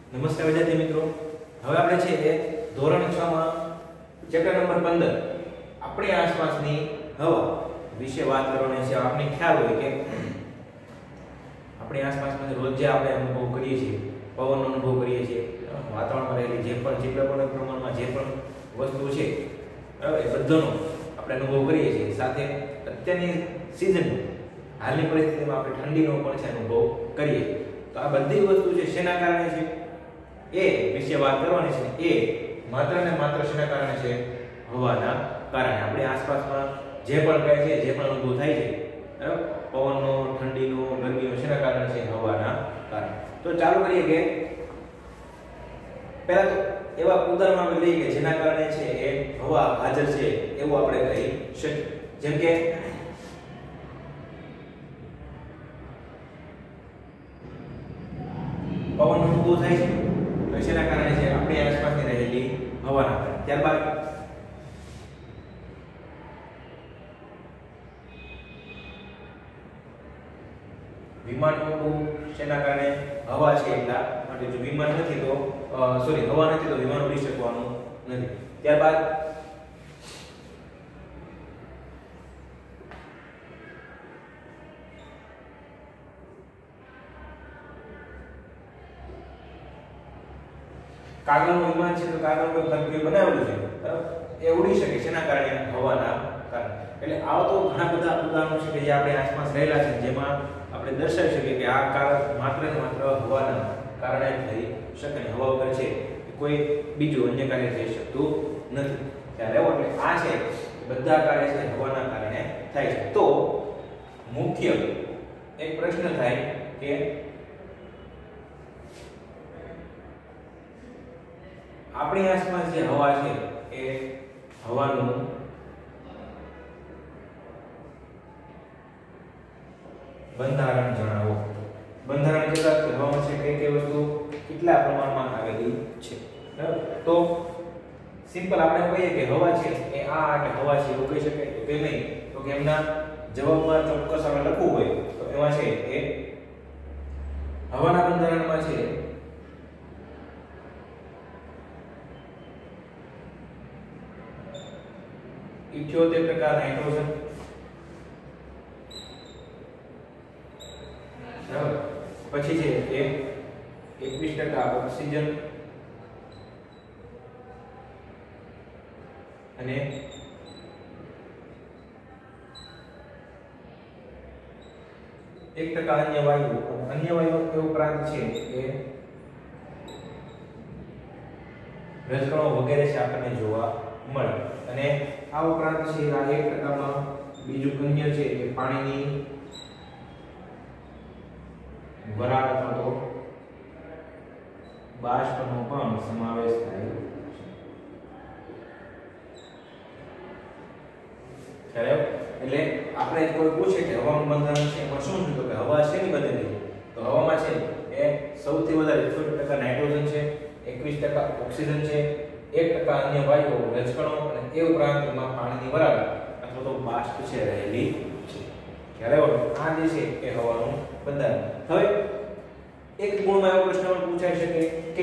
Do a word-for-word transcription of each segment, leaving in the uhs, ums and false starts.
નમસ્કાર વિદ્યાર્થી મિત્રો, હવે આપણે છે એ ધોરણ છ માં ચેપ્ટર નંબર પંદર આપણી આસપાસની હવા વિશે વાત કરવાની છે। આપને ખ્યાલ હોય કે આપણી આસપાસમાં રોજ જે આપણે અનુભવ કરીએ છીએ, પવનનો અનુભવ કરીએ છીએ, વાતાવરણમાં રહેલી જે પણ ચિત્રપણ પ્રમાણમાં જે પણ વસ્તુ છે બરાબર, એ બધાનો આપણે અનુભવ કરીએ છીએ। સાથે અત્યારની સિઝન હાલની પરિસ્થિતિમાં આપણે ઠંડીનો પણ છે અનુભવ કરીએ છીએ। તો આ બધી વસ્તુ છે શેના કારણે છે એ વિશે વાત કરવાની છે। એ માત્ર ને માત્ર શેના કારણે છે? હવાના કારણે। આપણી આસપાસમાં જે પણ કહે છે, જે પણ અનુભવ થાય છે બરાબર, પવનનો, ઠંડીનો, ગરમીનો, શેના કારણે છે? હવાના કારણે। તો ચાલુ કરીએ કે પહેલા તો એવા ઉદાહરણ આપણે લઈએ કે જેના કારણે છે એ હવા હાજર છે એવું આપણે કહી શકીએ। જેમ કે પવનનો અનુભવ થાય છે તો શેના કારણે છે? આપણી આસપાસની રહેલી હવાના કારણે। ત્યારબાદ વિમાનનો અનુભવ શેના કારણે? હવા છે એટલા માટે। જો વિમાન નથી તો સોરી હવા નથી તો વિમાન ઉડી શકવાનું નથી। ત્યારબાદ કાગળનું વિમાન છે તો કાગળનું ફરકી બનાવેલું છે બરાબર, એ ઉડી શકે શેના કારણે? હવાના કારણે। એટલે આવા તો ઘણા બધા ઉદાહરણો છે કે જે આપણી આસપાસ રહેલા છે, જેમાં આપણે દર્શાવી શકીએ કે આ કારણ માત્ર ને માત્ર હવાના કારણે થઈ શકે ને હવા વગર છે કોઈ બીજું અન્ય કાર્ય થઈ શકતું નથી। ત્યારે એટલે આ છે બધા કાર્ય છે હવાના કારણે થાય છે। તો મુખ્ય એક પ્રશ્ન થાય કે આપણી આસપાસ જે હવા છે એ હવાનું બંધારણ જણાવો। બંધારણ એટલે કે હવામાં છે કઈ કઈ વસ્તુ કેટલા પ્રમાણમાં આવેલી છે બરાબર। તો સિમ્પલ આપણે કહીએ કે હવા છે એ આ કે હવા છે એવું કહી શકાય તો કે નહીં? તો કે એમના જવાબમાં ચોક્કસ આપણે લખવું હોય તો એમાં છે એ હવાના બંધારણમાં છે ઇઠ્યોતેર ટકા નાઇટ્રોજન બરાબર, પછી છે એ એકવીસ ટકા ઓક્સિજન અને એક ટકા અન્ય વાયુ। અન્ય વાયુ એ ઉપરાંત છે એ રજકણો વગેરે છે આપણને જોવા મળે। અને આ ઉપરાંત છે આ એક ટકા માં બીજું અન્ય છે કે પાણીની વરાળ અથવા તો બાષ્પનો પણ સમાવેશ થાય છે। ખ્યાલ આવ્યો? એટલે આપણે કોઈ પૂછે કે હવાનું બંધારણ છે એમાં શું છે તો કે હવા શેની બનેલી છે? તો હવામાં છે એ સૌથી વધારે ઇઠ્યોતેર ટકા નાઇટ્રોજન છે, એકવીસ ટકા ઓક્સિજન છે, એક ટકા અન્ય વાયુઓ રજકણો અને એ ઉપરાંત એમાં પાણીની વરાળ અથવા તો બાષ્પ છે રહેલી છે। ખ્યાલ આવ્યો? આ જે છે એ હવાનું બંધારણ। હવે એક ગુણમાં એવો પ્રશ્ન પણ પૂછાઈ શકે કે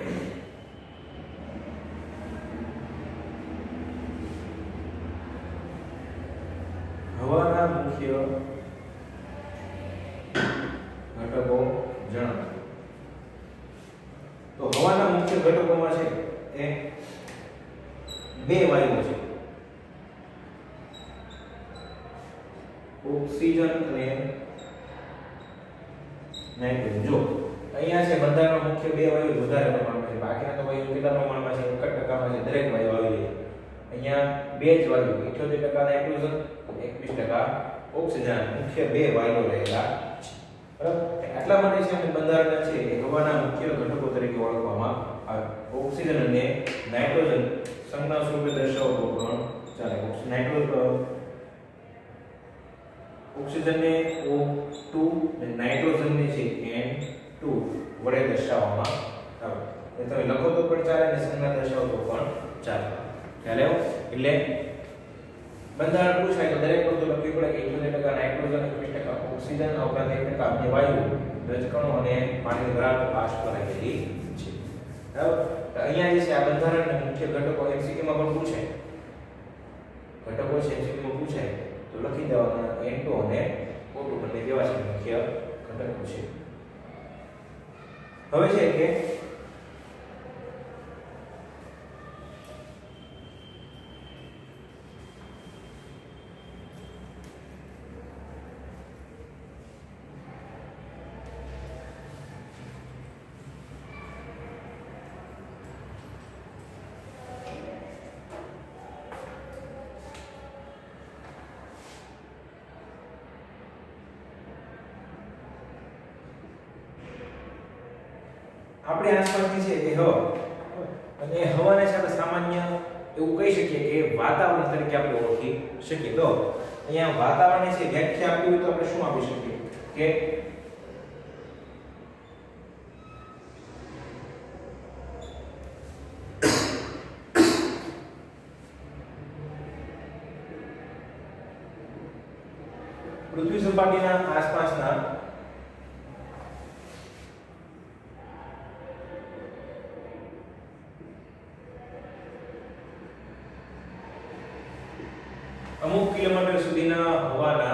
હવાના મુખ્ય ઘટકો જણાવો। તો હવાના મુખ્ય ઘટકોમાં છે એ બે વાયુઓ છે, ઓક્સિજન અને નાઇટ્રોજન। જો અહીંયા છે બંધારણમાં મુખ્ય બે વાયુ વધારે પ્રમાણમાં છે, બાકીના તો વાયુ કેટલા પ્રમાણમાં છે? એક ટકામાં છે દરેક વાયુ આવી જાય। અહીંયા બે જ વાયુ ઇઠ્યોતેર ટકા નાઇટ્રોજન, એકવીસ ટકા ઓક્સિજન મુખ્ય બે વાયુઓ રહેલા છે બરાબર। આટલા માટે છે આપણે બંધારણ છે એ હવાના મુખ્ય ઘટકો તરીકે ઓળખવામાં આવે। ઓક્સિજન અને નાઇટ્રોજન સંજ્ઞા સ્વરૂપે દર્શાવો તો પણ ચાલે। નાઇટ્રોજન ઓક્સિજન ને O ટુ અને નાઇટ્રોજન ને છે N ટુ વડે દર્શાવવામાં આવે। એ તમે લખો તો પણ ચાલે અને સંજ્ઞા દર્શાવો તો પણ ચાલે। ખ્યાલ આવ્યો? એટલે બંધારણ પૂછાય તો દરેક વસ્તુ લખવી પડે કે ઇઠ્યોતેર ટકા નાઇટ્રોજન, એકવીસ ટકા ઓક્સિજન, ઉપરાંત એક ટકા અન્ય વાયુ, રજકણો અને પાણીની વરાળ બાષ્પ રહેલી છે। બરાબર? તો અહીંયા જે છે આ બંધારણના મુખ્ય ઘટકો એમસીક્યુ માં પણ પૂછાય. ઘટકો છે એમસીક્યુ માં પૂછાય તો લખી દેવાના એન ટુ અને ઓ ટુ બંને કેવા છે મુખ્ય ઘટકો છે. હવે છે કે આપણી આસપાસની છે એ હવા અને હવાને છે આપણે સામાન્ય એવું કહી શકીએ કે વાતાવરણ તરીકે આપણે ઓળખી શકીએ. તો અહીંયા વાતાવરણની છે વ્યાખ્યા આપી હોય તો આપણે શું આપી શકીએ કે પૃથ્વી સપાટીના આસપાસના અમુક કિલોમીટર સુધીના હવાના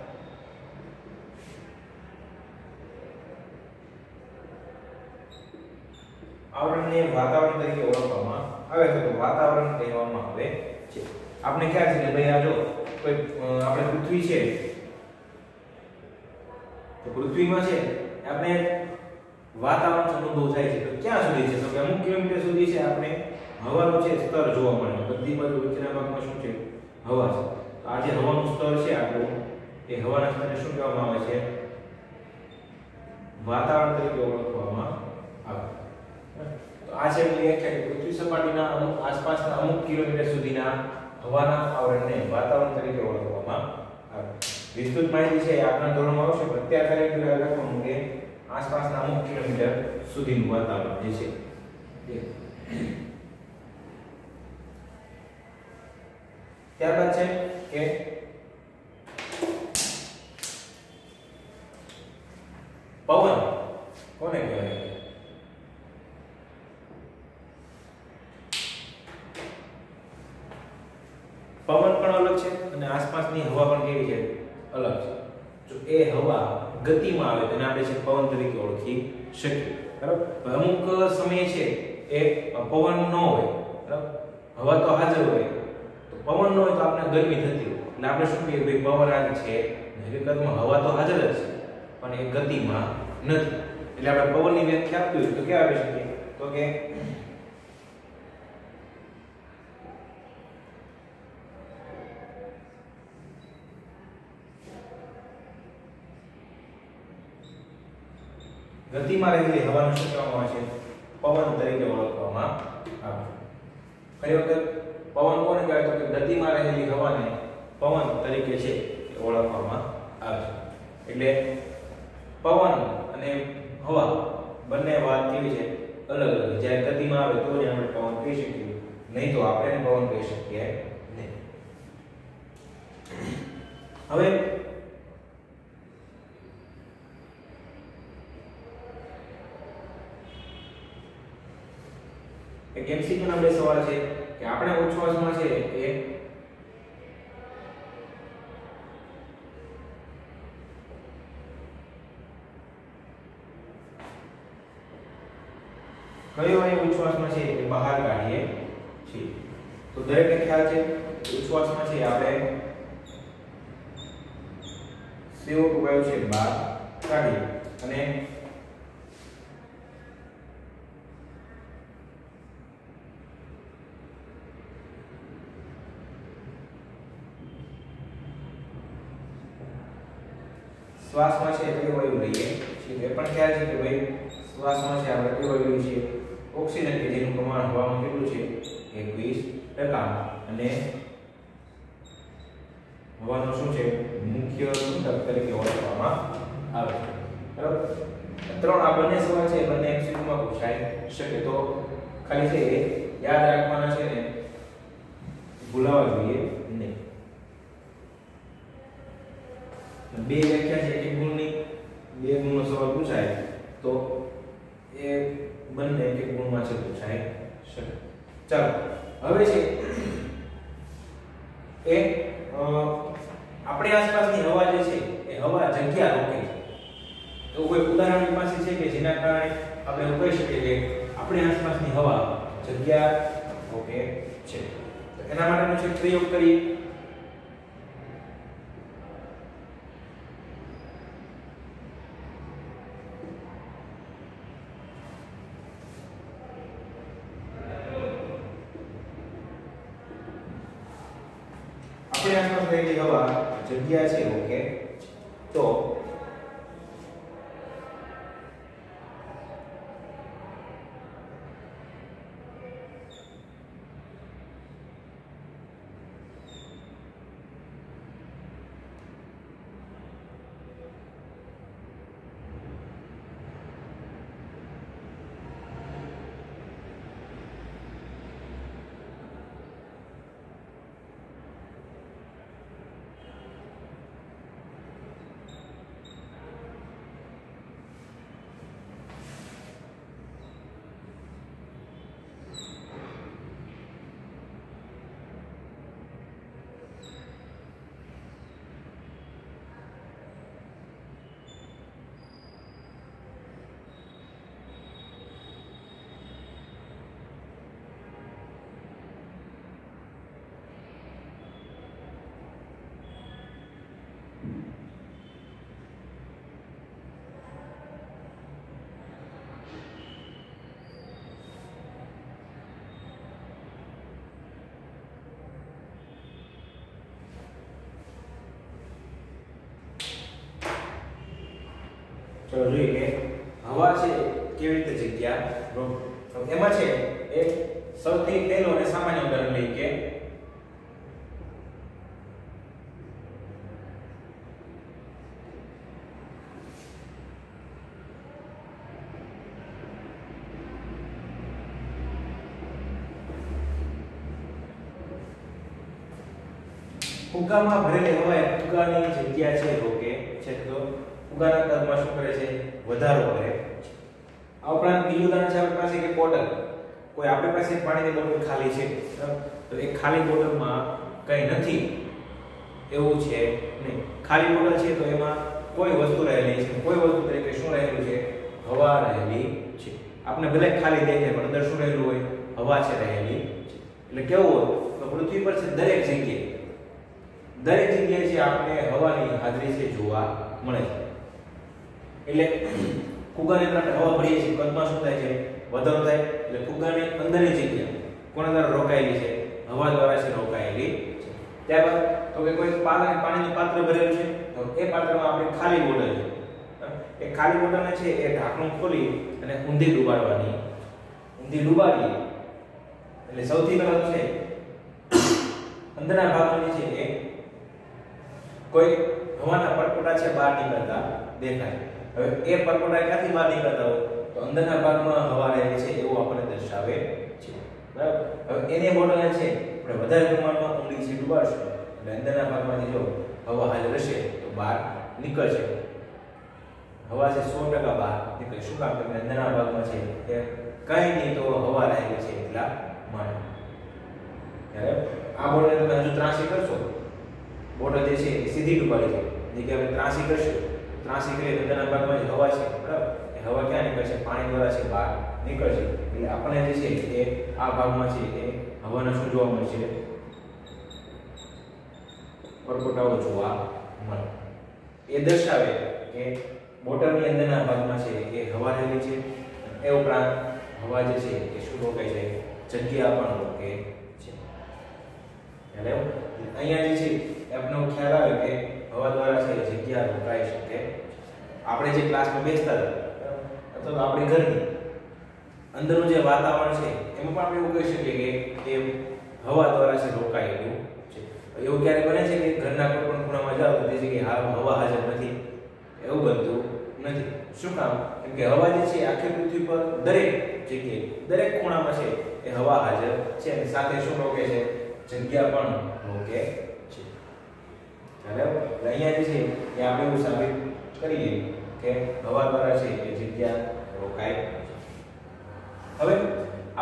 આવરણને વાતાવરણ તરીકે ઓળખવામાં આવે છે. તો વાતાવરણ કહેવામાં આવે છે. આપણે ખ્યાલ છે કે ભાઈ આ જો કોઈ આપણે પૃથ્વી છે તો પૃથ્વીમાં છે આપણે વાતાવરણ અનુભવ થાય છે. તો ક્યાં સુધી છે? તો કે અમુક કિલોમીટર સુધી છે આપણે હવાનું છે સ્તર જોવા મળે. બધી બાજુ વચ્ચેના ભાગમાં શું છે? હવા છે. તો આ જે હવાનું સ્તર છે આપણું એ હવાના સ્તરને શું કહેવામાં આવે છે? વાતાવરણ તરીકે ઓળખવામાં આવે. તો આ છે એની વ્યાખ્યા કે પૃથ્વી સપાટીના અમુક આસપાસના અમુક કિલોમીટર સુધીના હવાના આવરણને વાતાવરણ તરીકે ઓળખવામાં આવે. વિસ્તૃત માહિતી છે આગળના ધોરણમાં આવશે પણ અત્યારે ખાલી યાદ રાખવાનું કે આસપાસના અમુક કિલોમીટર સુધીનું વાતાવરણ જે છે. ત્યારબાદ છે કે પવન કોને કહેવાય? પવન પણ અલગ છે અને આસપાસની હવા પણ કેવી છે? અલગ છે. જો એ હવા ગતિમાં આવે તેને આપણે છે પવન તરીકે ઓળખી શકીએ. બરાબર? અમુક સમય છે એ પવન ન હોય, બરાબર? હવા તો હાજર હોય, પવન ન હોય તો આપણે ગરમી થતી હોય એટલે આપણે શું કહીએ ભાઈ પવન આજ છે. હકીકતમાં હવા તો હાજર જ છે પણ એ ગતિમાં નથી. એટલે આપણે પવનની વ્યાખ્યા આપી હોય તો કેવા આપી શકીએ? તો કે ગતિમાં રહેલી હવાને શું કહેવામાં આવે છે? પવન તરીકે ઓળખવામાં આવે. ફરી વખત પવન કોને કહેવાય? તો કે ગતિમાં રહેલી હવાને પવન તરીકે છે ઓળખવામાં આવે છે. એટલે પવન અને હવા બંને વાત કેવી છે? અલગ અલગ. જ્યારે ગતિમાં આવે તો જ આપણે પવન કહી શકીએ, નહીં તો આપણે પવન કહી શકીએ નહીં. હવે એક એમસીક્યુ ના બે સવાલ છે કે આપણે ઉચ્છ્વાસમાં છે એ કયો વાયુ ઉચ્છ્વાસમાં છે એ બહાર કાઢીએ છીએ. તો દરેકને ખ્યાલ છે ઉચ્છ્વાસમાં છે આપણે સી ઓ ટુ વાયુ છે બહાર કાઢીએ અને શ્વાસમાં છે કયો વાયુ લઈએ છીએ? એ પણ ખ્યાલ છે કે ભાઈ શ્વાસમાં છે આપણે કયો વાયુ લઈએ છીએ? ઓક્સિજન કે જેનું પ્રમાણ હવામાં કેટલું છે? એકવીસ ટકા. અને હવાનો શું છે? મુખ્ય ઘટક તરીકે ઓળખવામાં આવે છે. બરાબર? ત્રણ આ બંને સવાલ છે બંને એમસીક્યુ માં પૂછાઈ શકે. તો ખાલી છે યાદ રાખવાના છે ને ભૂલાવા જોઈએ નહીં. બે વ્યાખ્યા છે એક ગુણની બે ગુણનો સવાલ પૂછાય તો એ બંને એક એક ગુણમાં છે પૂછાય શકે. ચાલો હવે છે એ આપણી આસપાસની હવા જે છે એ હવા જગ્યા રોકે છે. તો કોઈ ઉદાહરણ પાસે છે કે જેના કારણે આપણે એવું કહી શકીએ કે આપણી આસપાસની હવા જગ્યા રોકે છે. તો એના માટેનો છે પ્રયોગ કરી. આપણી આસપાસ રહેલી હવા જગ્યા છે ઓકે. તો ચલો જોઈએ કે હવા છે કેવી રીતે જગ્યા રોકે. તો એમાં છે એક સૌથી પહેલો અને સામાન્ય ઉદાહરણ લઈએ કે ફુગ્ગામાં ભરેલી હવા એ ફુગ્ગાની જગ્યા છે રોકે છે. તો ફુગ્ગાના કદમાં શું કરે છે? વધારો કરે. આ ઉપરાંત બીજું ઉદાહરણ છે આપણી પાસે કે બોટલ. કોઈ આપણી પાસે પાણીની બોટલ ખાલી છે તો એ ખાલી બોટલમાં કંઈ નથી એવું છે નહીં. ખાલી બોટલ છે તો એમાં કોઈ વસ્તુ રહેલી છે. કોઈ વસ્તુ તરીકે શું રહેલું છે? હવા રહેલી છે. આપણે ભલે ખાલી દેખાય પણ અંદર શું રહેલું હોય? હવા છે રહેલી છે. એટલે કેવું હોય તો પૃથ્વી પર છે દરેક જગ્યાએ દરેક જગ્યાએ છે આપણે હવાની હાજરી છે જોવા મળે છે. એટલે ફુગ્ગાની અંદર આપણે હવા ભરીએ છીએ કદમાં શું થાય છે? વધારો થાય. એટલે ફુગ્ગાની અંદરની જગ્યા કોના દ્વારા રોકાયેલી છે? હવા દ્વારા છે રોકાયેલી છે. ત્યારબાદ તો કે કોઈ પાણી પાણીનું પાત્ર ભરેલું છે તો એ પાત્રમાં આપણે ખાલી બોટલ છે. એ ખાલી બોટલને છે એ ઢાંકણું ખોલી અને ઊંધી ડુબાડવાની. ઊંધી ડુબાડીએ એટલે સૌથી પહેલા તો છે અંદરના ભાગમાં છે એ કોઈ હવાના પરપોટા છે બહાર નીકળતા દેખાય. હવે એ પરપોટા ક્યાંથી બહાર નીકળતા હોય તો અંદરના ભાગમાં હવા રહેલી છે એવું આપણને દર્શાવે છે. બરાબર. હવે એને બોટલને છે આપણે વધારે પ્રમાણમાં ઊંડી છે ડુબાડશું એટલે અંદરના ભાગમાંથી જો હવા હાજર હશે તો બહાર નીકળશે. હવા છે સો ટકા બહાર નીકળે. શું કામ? કે અંદરના ભાગમાં છે કે કઈ નહીં તો હવા રહેલી છે એટલા માટે. ત્યારે આ બોટલને તમે હજુ ત્રાસી કરશો બોટલ જે છે એ સીધી ડૂબાડી છે. જે કે આપણે ત્રાસી કરશું ત્રાસી કરીએ તો અંદરના ભાગમાં જે હવા છે બરાબર એ હવા ક્યાં નીકળશે? પાણી દ્વારા છે બહાર નીકળશે. એટલે આપણને જે છે એ આ ભાગમાં છે એ હવાના શું જોવા મળશે? પરપોટાઓ જોવા મળે. એ દર્શાવે કે બોટલની અંદરના ભાગમાં છે એ હવા રહેલી છે. એ ઉપરાંત હવા જે છે એ શું રોકે છે? જગ્યા પણ રોકે છે. એટલે અહીંયા જે છે આપનો ખ્યાલ આવે કે હવા દ્વારા છે જગ્યા રોકાઈ શકે. આપણે જે ક્લાસમાં બેસતા હતા અથવા તો આપણી ઘરની અંદરનું જે વાતાવરણ છે એમાં પણ આપણે એવું કહી શકીએ કે એ હવા દ્વારા છે રોકાયેલું છે. એવું ક્યારે બને છે કે ઘરના કોઈ પણ ખૂણામાં જાઓ તો તે જગ્યાએ હવા હાજર નથી એવું બનતું નથી. શું કામ? કેમ કે હવા જે છે આખી પૃથ્વી પર દરેક જગ્યાએ દરેક ખૂણામાં છે એ હવા હાજર છે અને સાથે શું રોકે છે? જગ્યા પણ રોકે છે. બરાબર. અહીંયા જે છે એ આપણે એવું સાબિત કરીએ કે હવા દ્વારા છે એ જગ્યા રોકાય છે.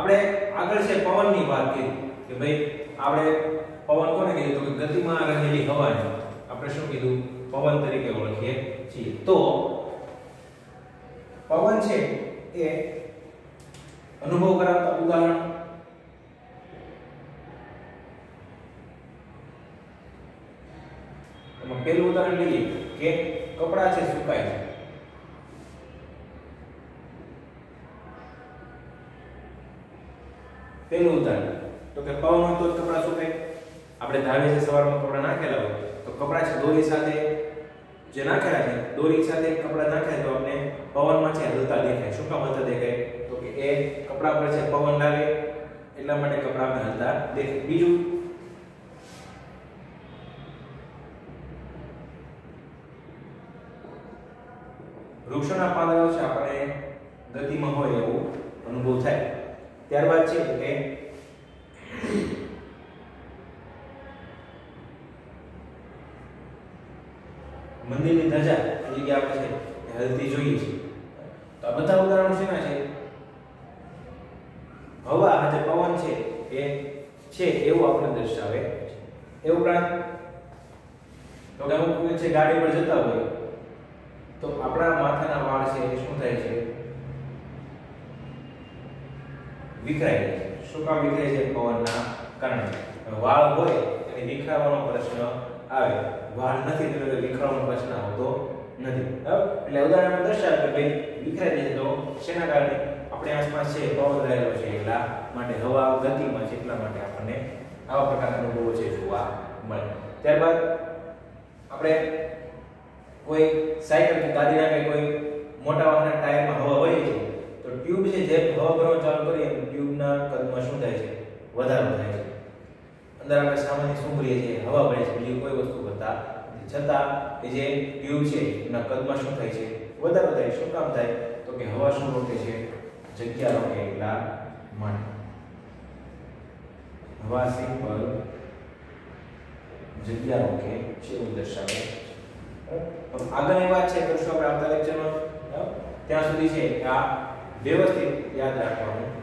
આપણે આગળ છે પવનની વાત કરી કે ભાઈ આપણે પવન કોને કીધું તો કે ગતિમાં રહેલી હવાને આપણે શું કીધું પવન તરીકે ઓળખીએ છીએ તો પવન છે એ અનુભવ કરાવતા ઉદાહરણ એમાં પહેલું ઉદાહરણ લઈએ કે કપડા છે સુકાય છે પહેલું ઉદાહરણ તો કે પવન હોય તો જ કપડા સુકાય આપણે ધાવે છે સવારમાં કપડા નાખેલા હોય તો કપડા છે દોરી સાથે જે નાખેલા છે દોરી સાથે કપડા નાખે તો આપણે પવનમાં છે હલતા દેખાય શું કામ હલતા દેખાય તો કે એ કપડા પર છે પવન લાગે એટલા માટે કપડા આપણે હલતા દેખાય બીજું વૃક્ષોના પાંદડાઓ છે આપણે ગતિમાં હોય એવું અનુભવ થાય ત્યારબાદ છે કે મંદિરની ધજા એ જગ્યા આપણે છે એ હલતી જોઈએ છે તો આ બધા ઉદાહરણો શેના છે હવા આજે પવન છે એ છે એવું આપણે દર્શાવે છે એ ઉપરાંત તો કે અમુક છે ગાડી પર જતા હોય તો આપણા માથાના વાળ છે એ શું થાય છે વિખરાય છે શું કામ વિખરાય છે પવનના કારણે વાળ હોય એને વિખરાવાનો પ્રશ્ન આવે વાળ નથી તો વિખરાવાનો પ્રશ્ન આવતો નથી એટલે ઉદાહરણ દર્શાવે કે ભાઈ વિખરાય છે તો શેના કારણે આપણી આસપાસ છે પવન રહેલો છે એટલા માટે હવા ગતિમાં છે એટલા માટે આપણને આવા પ્રકારના અનુભવો છે જોવા મળે ત્યારબાદ આપણે કોઈ સાયકલ કે ગાડીના કે કોઈ મોટા વાહનના ટાયરમાં હવા વહી છે તો ટ્યુબ છે જે હવા ભરવાનું ચાલુ કરીએ તો ટ્યુબના કદમાં શું થાય છે વધારો થાય છે અંદર આપણે સામાન્ય શું કરીએ છીએ હવા ભરે છે બીજી કોઈ વસ્તુ કરતા છતાં એ જે ટ્યુબ છે એના કદમાં શું થાય છે વધારો થાય શું કામ થાય તો કે હવા શું રોકે છે જગ્યા રોકે એટલા માટે હવા સિમ્પલ જગ્યા રોકે છે એવું દર્શાવે આગળની વાત છે કરશું આપણે આવતા લેક્ચરમાં ત્યાં સુધી છે આ વ્યવસ્થિત યાદ રાખવાનું